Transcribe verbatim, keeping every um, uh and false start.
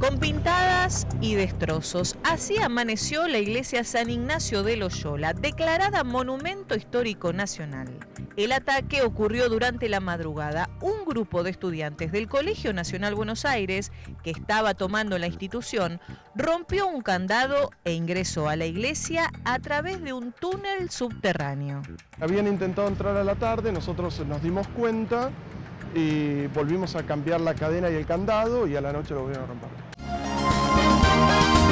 con pintadas y destrozos. Así amaneció la iglesia San Ignacio de Loyola, declarada Monumento Histórico Nacional. El ataque ocurrió durante la madrugada. Un grupo de estudiantes del Colegio Nacional Buenos Aires, que estaba tomando la institución, rompió un candado e ingresó a la iglesia a través de un túnel subterráneo. Habían intentado entrar a la tarde, nosotros nos dimos cuenta y volvimos a cambiar la cadena y el candado y a la noche lo volvieron a romper.